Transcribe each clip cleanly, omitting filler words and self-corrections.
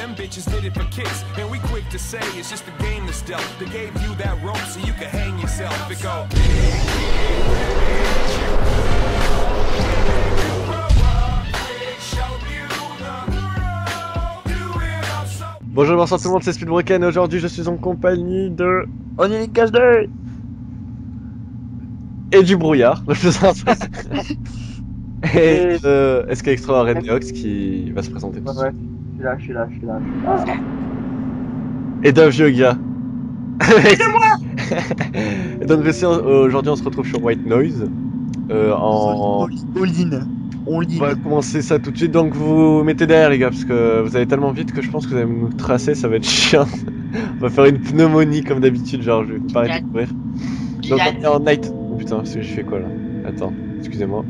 them bitches did it for kicks. And we quick to say it's just a game that's dealt. They gave you that rope so you can hang yourself. It go. Bonjour, bonsoir tout le monde, c'est Speedbroken et aujourd'hui je suis en compagnie de Only Cash Day et du brouillard, le plus simple. Et SK Extra Redneox qui va se présenter. Ouais, je suis là. Et d'un vieux gars. Et donc aujourd'hui on se retrouve sur White Noise. On va commencer ça tout de suite, donc vous mettez derrière les gars, parce que vous allez tellement vite que je pense que vous allez nous tracer, ça va être chiant. On va faire une pneumonie comme d'habitude, genre je vais pas arrêter de courir. Donc on est en night. Oh putain, parce que je fais quoi là? Attends, excusez-moi.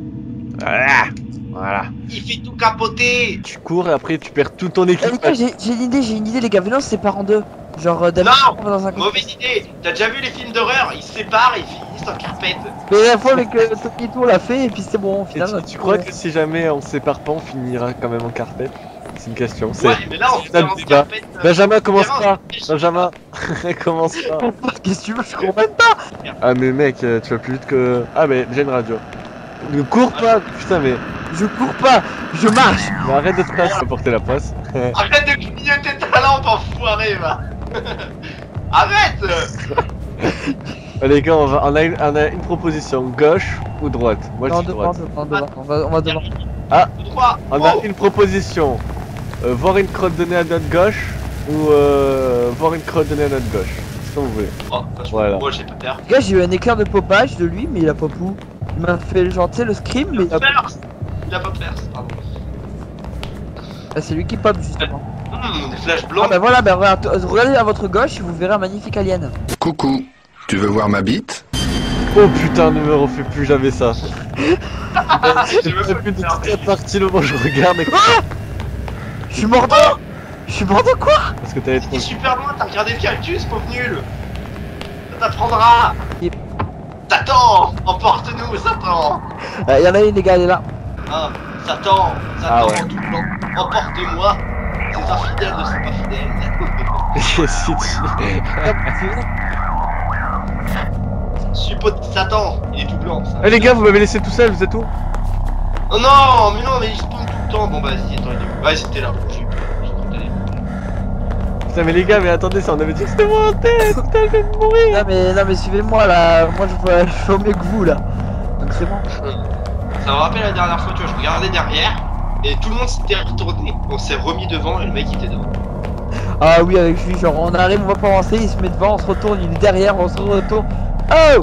Voilà. Il fait tout capoter. Tu cours et après tu perds tout ton équipement. Les gars, j'ai une idée les gars, venez on se sépare en deux. Genre non, dans un mauvaise idée. T'as déjà vu les films d'horreur? Ils se séparent et ils finissent en carpette. Mais la fois avec Tokito on l'a fait et puis c'est bon au final. Tu crois que si jamais on se sépare pas on finira quand même en carpette? C'est une question. Ouais mais là on se sépare en carpette. Benjamin commence pas. Benjamin commence pas. Qu'est-ce que tu veux? Je cours même pas. Ah mais mec tu vas plus vite que... Ah mais j'ai une radio. Ne cours pas. Putain mais... Je cours pas, je marche. Mais arrête de te faire porter la poisse. Arrête de clignoter ta lampe enfoiré va. Arrête. Les gars, on a une proposition, gauche ou droite? Moi je dis droite. On va devant. Ah, droit. on a une proposition. Voir une crotte de nez à notre gauche ou voir une crotte de nez à notre gauche. C'est comme vous voulez. Oh, voilà. Moi j'ai pas peur. Les gars, j'ai eu un éclair de popage de lui, mais il a pas pou. Il m'a fait genre, tu sais, le scream, mais il a pas. Il a pas perce, pardon. Ah, c'est lui qui pop justement. Des flashs blancs. Ah bah voilà, bah regardez à votre gauche et vous verrez un magnifique alien. Coucou, tu veux voir ma bite? Oh putain, ne me refais plus jamais ça. Je me fais plus de cette partie le moment où je regarde et... Je suis mort de... Je suis mort de quoi? Parce que t'avais trop... T'es super loin, t'as regardé le cactus, pauvre nul. Ça t'apprendra. Satan, emporte-nous, Satan. Y'en a une les gars, elle est là. Ah, Satan, Ah ouais. en tout blanc, emporte-moi. Ces infidèles ne sont pas fidèles. Si Suppose Satan, il est tout blanc. Ça. Eh les gars, vous m'avez laissé tout seul, vous êtes où? Oh non, mais il spawn tout le temps. Bon bah vas-y, attends, il est où? Ouais, c'était là. Putain mais les gars, mais attendez, ça on avait dit que c'était moi en tête. Putain, je vais mourir. Non mais suivez-moi là, moi je fais au mieux que vous là. Donc c'est bon. Ça me rappelle la dernière fois, tu vois, je regardais derrière et tout le monde s'était retourné, on s'est remis devant et le mec il était devant. Ah oui, avec lui, genre on arrive, on va pas avancer, il se met devant, on se retourne, il est derrière, on se retourne. Oh.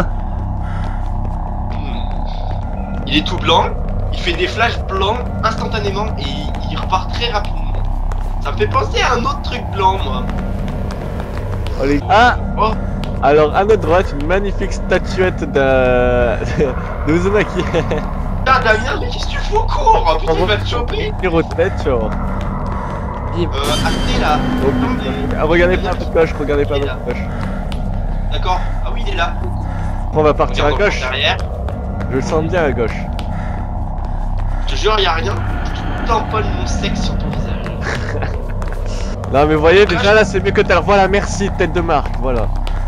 Il est tout blanc, il fait des flashs blancs instantanément et il repart très rapidement. Ça me fait penser à un autre truc blanc, moi. Oh les... Ah oh. Alors à notre droite, une magnifique statuette de Uzumaki. Ah Damien, mais qu'est-ce que tu fous? Cours! Putain, il va te choper! Une retraite, genre. Attendez là! Oh, ah, regardez pas à votre gauche, regardez pas à votre gauche. D'accord, ah oui, il est là. On va partir à gauche. Derrière. Je le sens bien à gauche. Je te jure, y'a rien. Je tamponne mon sexe sur ton visage. Non, mais vous voyez, déjà là, c'est mieux que t'as. Voilà, merci, tête de marque, voilà.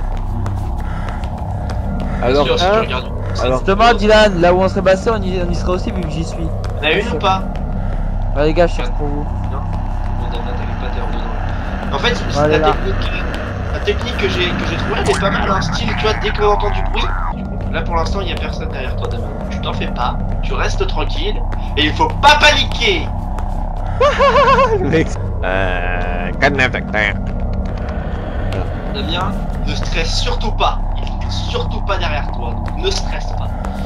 Alors, sûr, si tu regardes. Alors, justement, Dylan, là où on serait passé, on y serait aussi vu que j'y suis. On a une ou pas? Ouais, les gars, je cherche pour vous. Non, Damien, t'avais pas d'heure dedans. En fait, Ouais, la technique que j'ai trouvée, elle est pas mal, hein. Style, tu vois, dès qu'on entend du bruit, là pour l'instant, il y a personne derrière toi, Damien. Tu t'en fais pas, tu restes tranquille, et il faut pas paniquer! mec. Damien, ne stresse surtout pas. Il est surtout pas derrière toi. Donc ne stresse pas.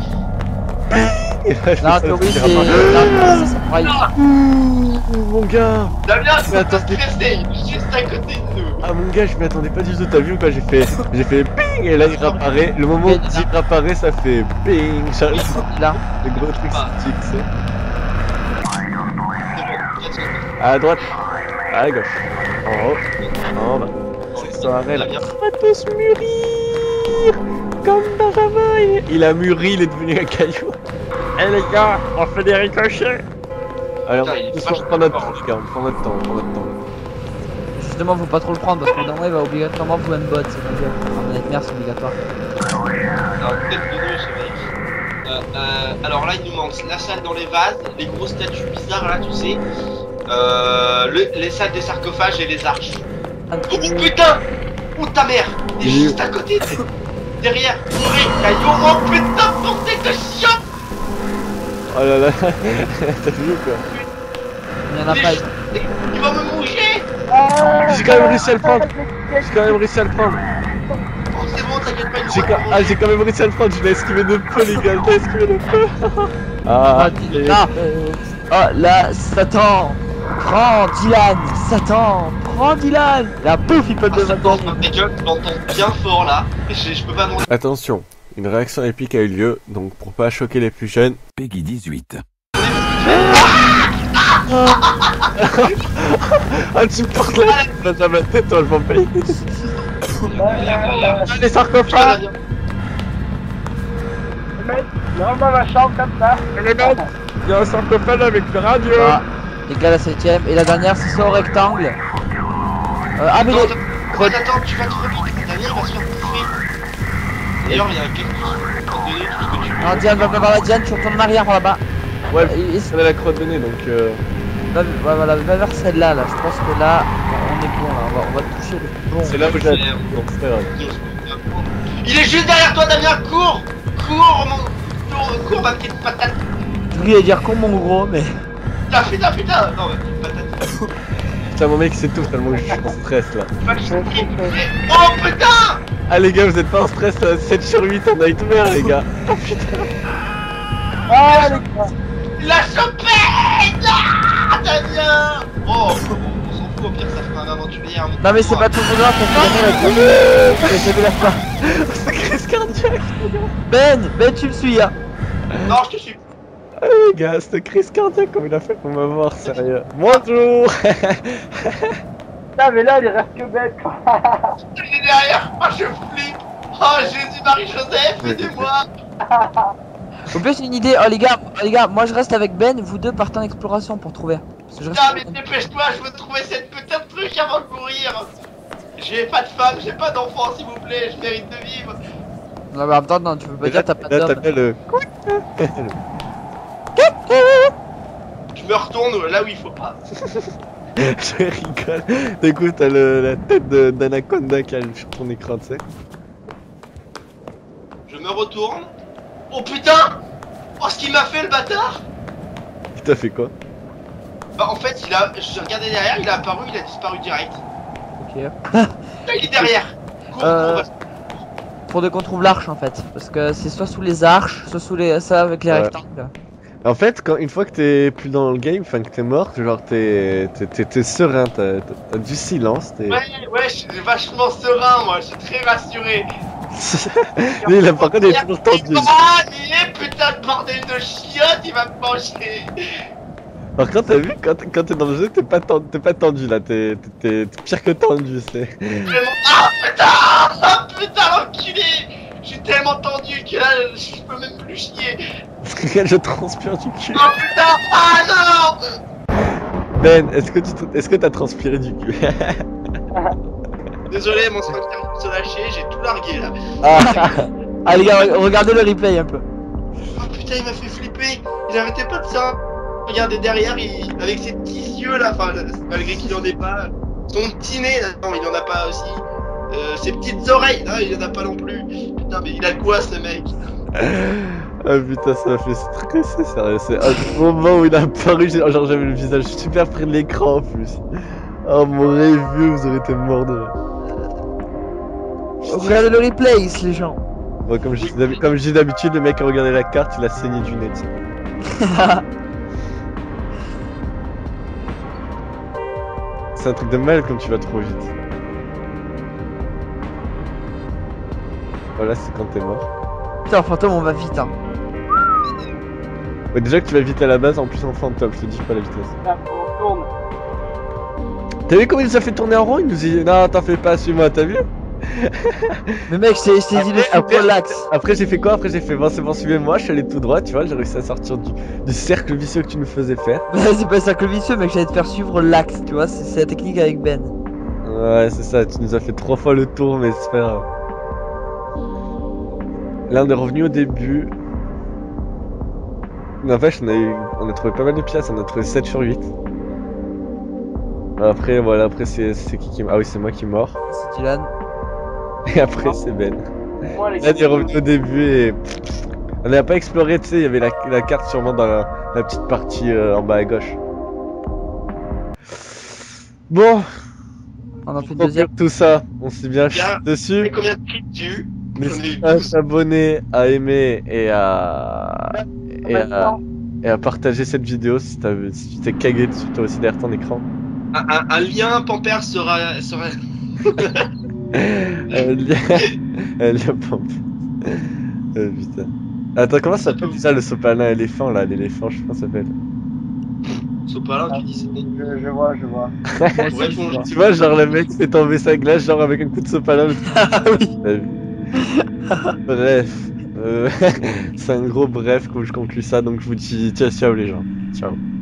Non, Tori, c'est... Mon gars. Damien, tu Mais vas pas attends, stresser. Il est juste à côté de nous. Ah mon gars, je m'y attendais pas du tout, t'as vu quoi? J'ai fait ping et là il réapparaît. Le moment où il réapparaît, ça fait ping. Là. Le gros truc stick, c'est. C'est bon, À droite, à gauche, en haut, en bas. Cette soirée là. On va tous mûrir comme Benjamin. Il a mûri, il est devenu un caillou. Eh les gars, on fait des ricochets. Allez, Putain, il est on vachement prend notre fort. temps, les gars, on prend notre temps, on prend notre temps. Justement, faut pas trop le prendre parce que dans il va obligatoirement vous un bot. C'est-à-dire, en manette mère, c'est obligatoire. Alors, peut-être mieux ce mec. Alors là, il nous manque la salle dans les vases, les grosses statues bizarres là, tu sais. Les salles des sarcophages et les arches. Oh putain! Oh ta mère! Il est juste à côté! Derrière! Oh putain, bordel de chien! Oh là là, t'as vu ou quoi? Il y en a pas. Il va me moucher! J'ai quand même réussi à le prendre. J'ai quand même réussi à le prendre. Oh, c'est bon, t'inquiète pas, J'ai quand même réussi à le prendre. Je l'ai esquivé de peu, les gars. Je l'ai esquivé de peu. Ah, oh là, Satan! Prends Dylan! Satan! Prends Dylan! La bouffe, il peut te je l'entends bien fort là. Je peux pas demander. Attention, une réaction épique a eu lieu, donc pour pas choquer les plus jeunes. Peggy 18. Ah, tu me portes la dans ma tête, toi, je m'en paye. Les sarcophages! Il y a un sarcophage avec le radio! Ah, les gars, la 7ème. Et la dernière, c'est ça au rectangle. Ah, mais les... Attends, tu vas trop vite. Daniel va se faire bouffer. D'ailleurs, il y a quelqu'un qui peut te donner tout ce que tu veux. Non, Diane, va voir la Diane, tu retournes en arrière par là-bas. Ouais, Et- on a la croix de nez, donc voilà, va vers celle-là, là. Je pense que là, on est bon, là. On va toucher le bon. c'est là où j'ai donc c'est pas grave. Il est juste derrière toi, Damien. Cours! Cours, cours, ma petite patate. Je voulais dire con, mon gros, mais... Putain. Non, ma petite patate. Putain, mon mec s'étouffe tellement que je suis en stress là. Oh putain! Ah, les gars, vous êtes pas en stress 7 sur 8 en nightmare, les gars. Oh putain. Ah, les gars! La chopette! Ah, Damien! Oh, on s'en fout, au pire, ça fait un aventurier. Non, mais c'est pas tout le monde qu'on fait gagner la fin. C'est crise cardiaque. Ben, tu me suis, hein. Non, je te suis. Ah, les gars, cette crise cardiaque, comme il a fait pour m'avoir, sérieux. Bonjour. Ah, mais là, il reste que Ben, quoi. Il est derrière. Oh, je flippe. Oh, Jésus, Marie-Joseph, aidez-moi. Au plus, une idée. Oh, les gars, moi je reste avec Ben, vous deux partez en exploration pour trouver. Parce que je reste Putain, mais avec Ben. dépêche-toi, je veux trouver cette putain de truc avant de mourir. J'ai pas de femme, j'ai pas d'enfant, s'il vous plaît, je mérite de vivre. Non, mais en même temps, non, tu peux pas dire t'as pas Là, d'homme. t'appelles le. Je me retourne là où il faut pas. Je rigole. Du coup, t'as la tête d'Anaconda qui a sur ton écran, tu sais. Je me retourne. Oh putain! Oh, ce qu'il m'a fait le bâtard! Il t'a fait quoi? Bah, en fait, je regardais derrière, il a apparu, il a disparu direct. Ok. Là, il est derrière. Cours, cours, Faudrait qu'on trouve l'arche en fait. Parce que c'est soit sous les arches, soit sous les. Ça avec les Ouais. rectangles. En fait, une fois que t'es plus dans le game, enfin que t'es mort, genre t'es serein, t'as du silence, t'es... Ouais, je suis vachement serein, moi, je suis très rassuré. Lui, il a par contre, il est toujours tendu. Ah, il est putain de bordel de chiotte, il va me manger. Par contre, t'as vu, quand t'es dans le jeu, t'es pas tendu là, t'es pire que tendu, c'est... Ah putain, l'enculé. Je suis tellement tendu que là, je peux même plus chier. Je transpire du cul. Oh putain, ah non. Ben, est-ce que t'as transpiré du cul? Désolé, mon sphincter vient de se lâcher, j'ai tout largué là. Ah les gars, regardez le replay un peu. Oh putain, il m'a fait flipper. Il arrêtait pas de ça. Regardez derrière, avec ses petits yeux là, enfin, malgré qu'il en ait pas. Son petit nez, là, non, il en a pas aussi. Ses petites oreilles, non, il en a pas non plus. Putain, mais il a quoi ce mec? Ah putain, ça m'a fait stresser, sérieux. C'est un moment où il a apparu, genre j'avais le visage super près de l'écran en plus. Oh, mon rêve, vous aurez été mort de rire. Regardez le replay, les gens. Bon, comme je dis d'habitude, le mec a regardé la carte, il a saigné du nez, tu sais. C'est un truc de mal quand tu vas trop vite. Voilà, c'est quand t'es mort. Putain, fantôme, on va vite, hein. Ouais, déjà que tu vas vite à la base, en plus en fantôme, je te dis pas la vitesse. T'as vu comment il nous a fait tourner en rond? Il nous dit non, t'en fais pas, suis-moi, t'as vu? Mais mec, je t'ai dit de suivre l'axe. Après j'ai fait quoi? Après j'ai fait bon c'est bon suivez-moi, je suis allé tout droit, tu vois, j'ai réussi à sortir du cercle vicieux que tu nous faisais faire. C'est pas un cercle vicieux mec, j'allais te faire suivre l'axe, tu vois, c'est la technique avec Ben. Ouais c'est ça, tu nous as fait 3 fois le tour mais c'est pas grave. Là on est revenu au début. N'empêche on a trouvé pas mal de pièces, on a trouvé 7 sur 8. Après voilà, après c'est qui ah oui c'est moi qui mort. C'est Dylan. Et après c'est Ben. Moi, les Là on est revenu au début et on n'a pas exploré, tu sais, il y avait la carte sûrement dans la petite partie en bas à gauche. Bon, On en fait pour deuxième. conclure tout ça, on s'est bien chié Bien. dessus. combien de clics tu N'hésitez pas à s'abonner, à aimer et à partager cette vidéo si tu t'es cagué dessus toi aussi derrière ton écran. un lien Pampers sera... Lien pompe. Putain. Attends, comment ça s'appelle déjà le sopalin éléphant là? L'éléphant, je sais pas comment ça s'appelle. Sopalin, tu dis c'était... Je vois. Ouais, bon, Tu vois, genre le mec fait tomber sa glace, genre avec un coup de sopalin. Ah oui. Bref. C'est un gros bref que je conclue ça, donc je vous dis ciao ciao les gens. Ciao.